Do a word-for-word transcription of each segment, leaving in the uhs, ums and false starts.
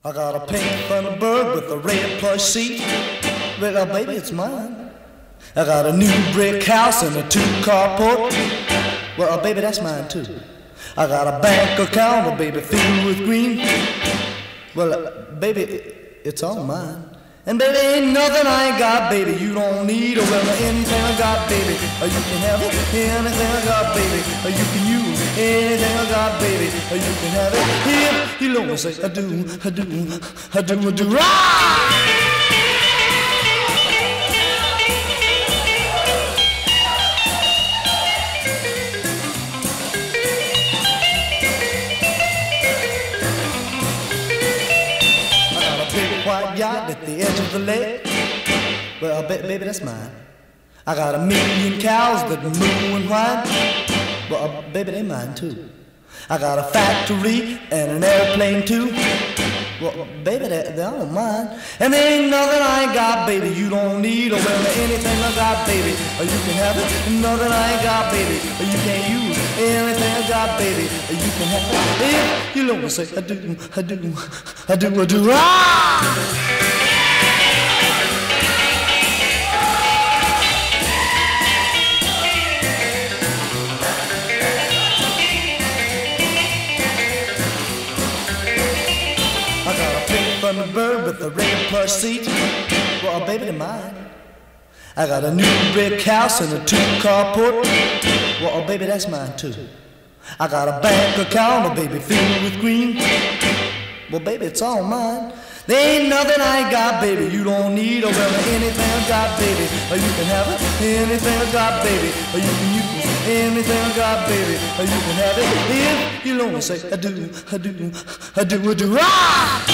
I got a pink Thunderbird with a red plush seat. Well, baby, it's mine. I got a new brick house and a two-car port. Well, baby, that's mine too. I got a bank account, oh, baby, filled with green. Well, uh, baby, it's all mine. And baby, ain't nothing I ain't got, baby. You don't need, or well, anything I got, baby. Or you can have it, anything I got, baby. Or you can use anything I got, baby. Or you can have it if you know me say, I do, I do, I do, I do. Rah! White yacht at the edge of the lake. Well, ba baby, that's mine. I got a million cows that moo and whine. Well, uh, baby, they mine too. I got a factory and an airplane too. Well, baby, they, they're all mine. And there ain't nothing I ain't got, baby. You don't need or well, anything I got, baby. Or you can have it. Nothing I ain't got, baby. Or you can't use anything I got, baby. Or you can have it. If you know me say, I do, I do, I do, I do. Ah! Thunderbird with a red plush seat. Well, baby, they're mine. I got a new brick house and a two-car port. Well, baby, that's mine too. I got a bank account, oh, baby, filled with green. Well, baby, it's all mine. There ain't nothing I ain't got, baby. You don't need or well, anything I got, baby. Or you can have it, anything I got, baby. Or you can use anything I got, baby. Or you can have it if you only say, I do, I do, I do, I do. Ah!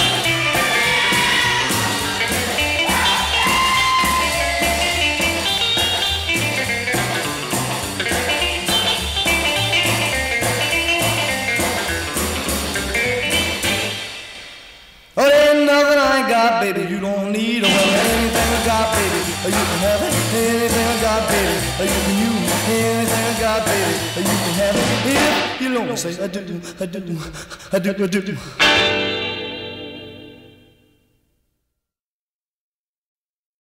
Oh, there ain't nothing I ain't got, baby. You don't need or well, anything I got, baby. Or you can have it, anything I got, baby. Or you can use anything I got, baby. Or you can have it if you don't say, I do, I do, I do, I do.